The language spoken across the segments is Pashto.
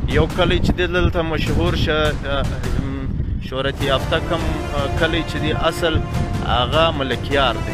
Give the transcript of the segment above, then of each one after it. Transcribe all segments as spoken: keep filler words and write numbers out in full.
یو کلی چې دی دلته مشهور شه شهرت یافته کم کلی چې دی اصل هغه ملکیار دی.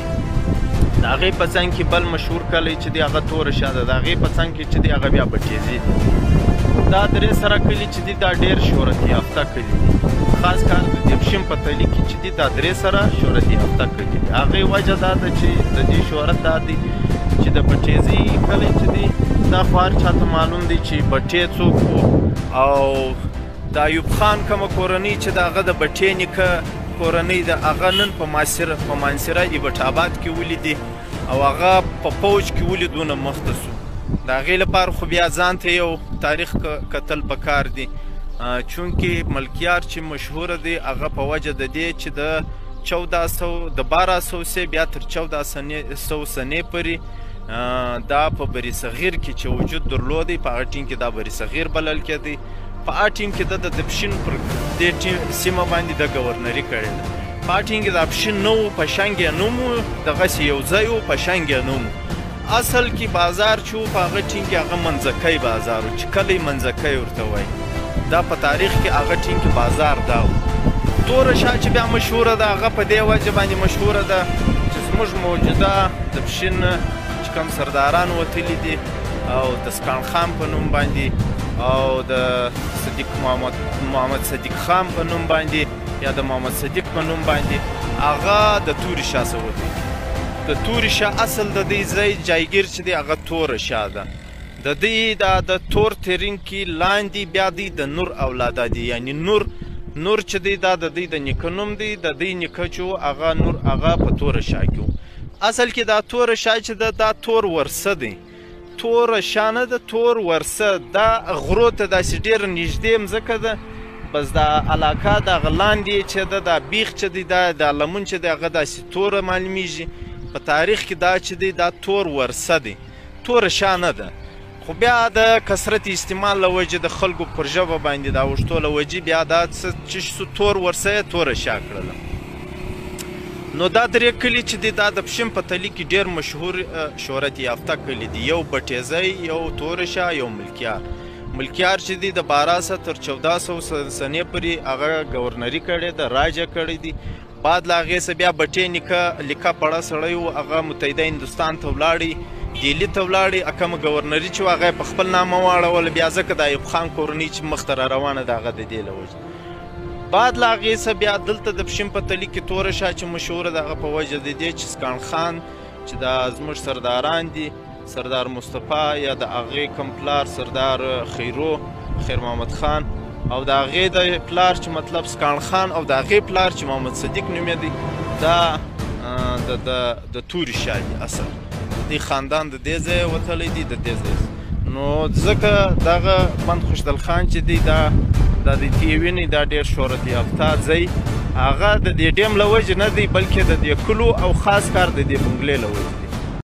د هغې په څنګ کې بل مشهور کلی چې دی هغه توره شاه ده. د هغې په څنګ کې چې دی هغه بیا بټیزي دی. دا درې سره کلي چې دي دا ډېر شهرت یافته کلي دي. خاص کار د دبشین په تلي کې چې دي دا درې سره شهرت یافته کلي دي. هغې وجه دا ده چې د دې شهرت دا دی چې د بټیزي کلی چې دی دا خو هر چاته معلوم دی چې بټې څوک و، او د ایوب خان کومه کورنۍ چې د هغه د بټې نیکه کورنۍ ده هغه نن په ماسره په مانسره ایبټ آباد کې ولیدي او هغه په پوج کې ولیدونه مخته سو. د هغې لپاره خو بیا ځان ته یو تاریخ کتل پکار دی، چونکې ملکیار چې مشهوره دی هغه په وجه د دې چې د چوده سو د باره سو سه بیا تر چوده سو سنې پورې دا په بری صغیر کې چې وجود درلودی په هغه ټیم کې دا بری صغیر بلل کېدی. په هغه ټیم کې د د دبشین پر دې سیمه باندې د ګورنري کړې ده. په هغه ټیم کې د اپشین نه و، پشنګ یې نوم و، دغسې یو ځای و، پشنګ یې نوم و. اصل کې بازار چې و په هغه ټیم کې هغه منځکی بازار و چې کلی منځکی ورته وایي. دا په تاریخ کې هغه ټیم کې بازار دا و. توره شاه چې بیا مشهوره ده هغه په دې وجه باندې مشهوره ده چې زموږ موجوده دبشین چې کوم سرداران وتلي دي او د سکان خان په نوم باندې او د صدیق محمد محمد صدیق خان په نوم باندې یا د محمد صدیق په نوم باندې هغه د توري شاه څخه وتلي. د توري شاه اصل د دې ځای جایګیر چې دی هغه توره شاه ده. د دې دا د تور ترینکي لاندې بیا دی د نور اولاده دي، یعنی نور نور چې دی دا د دې د نیکه نوم دی. د دې نیکه چې هغه نور هغه په توره شاه کې و. اصل کې دا توره شاه چې ده دا تور ورسه دی، توره شاه نه ده، تور ورسه. دا غرو ته داسې ډېره نږدې مځکه ده، بس دا علاقه دغه لاندې چې ده دا بیخ چې دی دا دا لمون چې دی هغه داسې توره معلومیږي. په تاریخ کې دا چې دی دا تور ورسه دی، توره شاه نه ده. خو بیا د کثرت استعمال له وجې د خلکو پر ژبه باندې د اوښتو له وجې بیا دا څه چې سو تور ورسه یې توره شاه کړله. نو دا درې کلي چې دی دا د پشین په تلي کې ډېر مشهور شهرت یافته کلي دي. یو بټیزی، یو توره شاه، یو ملکیار. ملکیار چې دی د باره سوه تر چوده سوه سنې پورې هغه ګورنري کړې ده، راجه کړی دي. بعد له هغې څه بیا بټې نیکه لیکه پړه سړی و، هغه متحده هندوستان ته ولاړی، ډیلي ته ولاړی. کومه ګورنري چې و هغه یې په خپل نامه واړوله. بیا ځکه د ایوب خان کورنۍ چې مخته را روانه ده هغه د دې له وجې. بعد له هغې څه بیا دلته د پشین په تلي کې توره شاه چې مشهوره ده هغه په وجه د دې چې سکان خان چې دا زموږ سرداران دي، سردار مصطفی یا د هغې کوم پلار سردار خیرو خیر محمد خان او د هغې د پلار چې مطلب سکان خان او د هغې پلار چې محمد صدیق نومېدی دا د توري شاه دي. اصل دې خاندان د دې ځایه وتلی دي، د دې ځای. نو ځکه دغه بند خوشدل خان چې دی دا دا د تیې وینې دا ډېر شهرت یافته ځای هغه د دې ډیم له وجې نه دی بلکې د دې کلو او خاص کار د دې بنګلې له وجې دی.